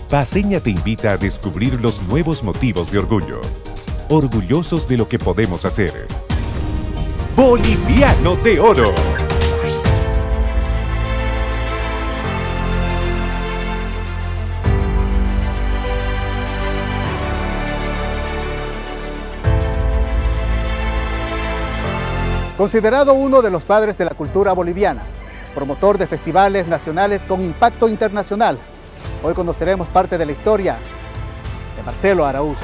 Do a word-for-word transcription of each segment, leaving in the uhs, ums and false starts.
Paceña te invita a descubrir los nuevos motivos de orgullo. Orgullosos de lo que podemos hacer. Boliviano de Oro. Considerado uno de los padres de la cultura boliviana, promotor de festivales nacionales con impacto internacional, hoy conoceremos parte de la historia de Marcelo Araúz.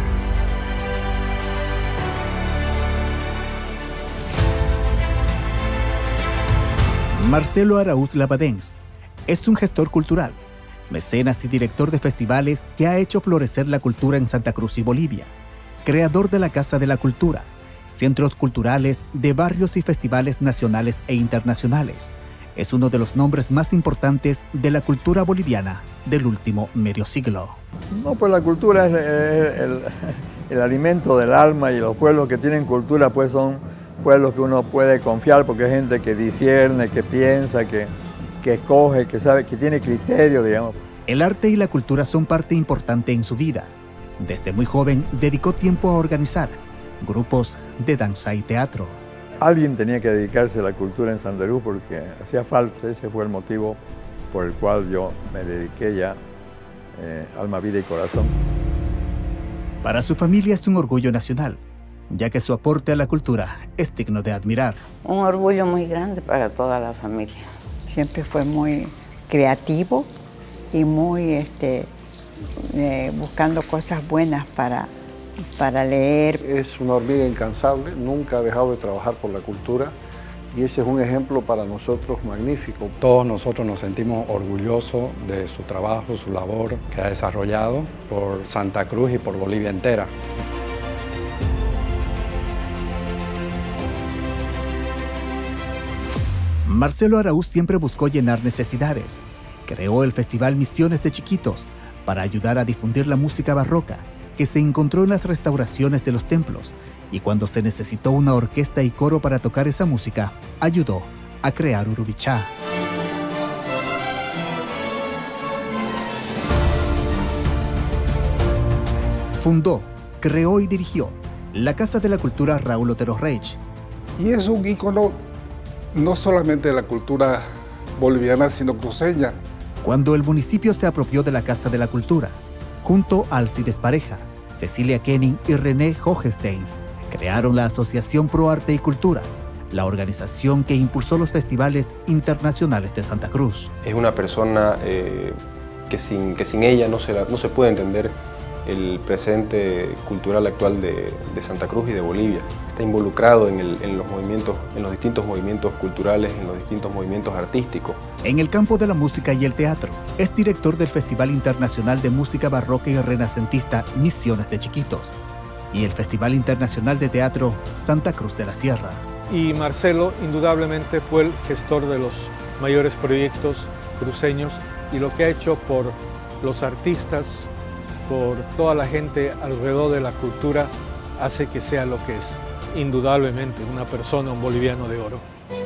Marcelo Araúz Labadens es un gestor cultural, mecenas y director de festivales que ha hecho florecer la cultura en Santa Cruz y Bolivia, creador de la Casa de la Cultura, centros culturales de barrios y festivales nacionales e internacionales. Es uno de los nombres más importantes de la cultura boliviana del último medio siglo. No, pues la cultura es el, el, el alimento del alma, y los pueblos que tienen cultura pues son pueblos que uno puede confiar, porque hay gente que discierne, que piensa, que, que escoge, que sabe, que tiene criterio, digamos. El arte y la cultura son parte importante en su vida. Desde muy joven dedicó tiempo a organizar grupos de danza y teatro. Alguien tenía que dedicarse a la cultura en Santa Cruz porque hacía falta. Ese fue el motivo por el cual yo me dediqué ya eh, alma, vida y corazón. Para su familia es un orgullo nacional, ya que su aporte a la cultura es digno de admirar. Un orgullo muy grande para toda la familia. Siempre fue muy creativo y muy este, eh, buscando cosas buenas para para leer. Es una hormiga incansable, nunca ha dejado de trabajar por la cultura, y ese es un ejemplo para nosotros magnífico. Todos nosotros nos sentimos orgullosos de su trabajo, su labor que ha desarrollado por Santa Cruz y por Bolivia entera. Marcelo Araúz siempre buscó llenar necesidades. Creó el Festival Misiones de Chiquitos para ayudar a difundir la música barroca que se encontró en las restauraciones de los templos, y cuando se necesitó una orquesta y coro para tocar esa música, ayudó a crear Urubichá. Fundó, creó y dirigió la Casa de la Cultura Raúl Otero Reich. Y es un ícono no solamente de la cultura boliviana, sino cruceña. Cuando el municipio se apropió de la Casa de la Cultura, junto a Alcides Pareja, Cecilia Kenning y René Hogensteins, crearon la Asociación Pro Arte y Cultura, la organización que impulsó los festivales internacionales de Santa Cruz. Es una persona eh, que, sin, que sin ella no se, la, no se puede entender el presente cultural actual de, de Santa Cruz y de Bolivia. Está involucrado en, el, en, los movimientos, en los distintos movimientos culturales, en los distintos movimientos artísticos. En el campo de la música y el teatro, es director del Festival Internacional de Música Barroca y Renacentista Misiones de Chiquitos y el Festival Internacional de Teatro Santa Cruz de la Sierra. Y Marcelo indudablemente fue el gestor de los mayores proyectos cruceños, y lo que ha hecho por los artistas, por toda la gente alrededor de la cultura, hace que sea lo que es. Indudablemente una persona, un boliviano de oro.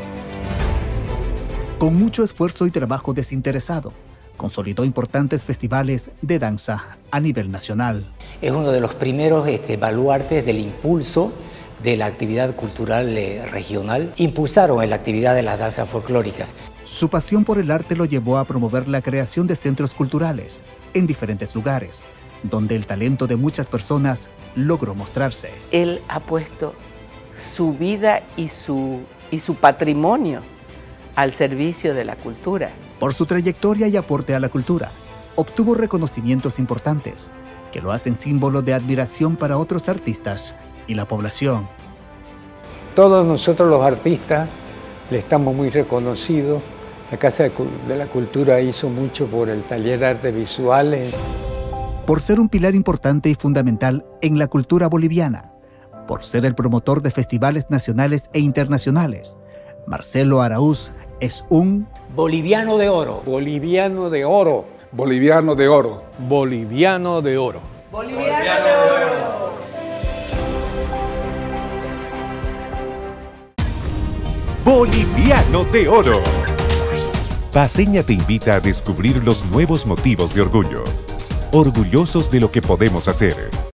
Con mucho esfuerzo y trabajo desinteresado, consolidó importantes festivales de danza a nivel nacional. Es uno de los primeros este, baluartes del impulso de la actividad cultural eh, regional. Impulsaron la actividad de las danzas folclóricas. Su pasión por el arte lo llevó a promover la creación de centros culturales en diferentes lugares, donde el talento de muchas personas logró mostrarse. Él ha puesto su vida y su, y su patrimonio al servicio de la cultura. Por su trayectoria y aporte a la cultura, obtuvo reconocimientos importantes que lo hacen símbolo de admiración para otros artistas y la población. Todos nosotros los artistas le estamos muy reconocidos. La Casa de la Cultura hizo mucho por el taller de artes visuales. Por ser un pilar importante y fundamental en la cultura boliviana, por ser el promotor de festivales nacionales e internacionales, Marcelo Araúz es un boliviano de oro. Boliviano de oro. Boliviano de oro. Boliviano de oro. Boliviano de oro. Boliviano de Oro. Paceña te invita a descubrir los nuevos motivos de orgullo. Orgullosos de lo que podemos hacer.